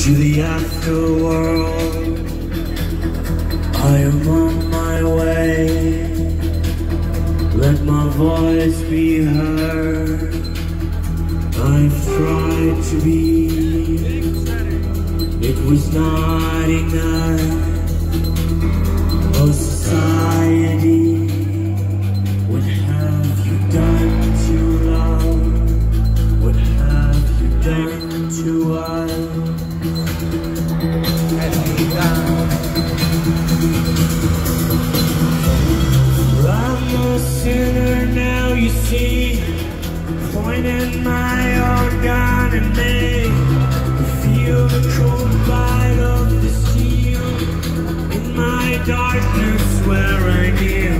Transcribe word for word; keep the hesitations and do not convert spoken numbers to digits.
to the afterworld. I am on my way. Let my voice be heard. I've tried to be. It was not enough. Oh, society, what have you done to love? What have you done to us? I'm a sinner now, you see, pointing my own gun at me. Feel the cold bite of the steel in my darkness where I kneel.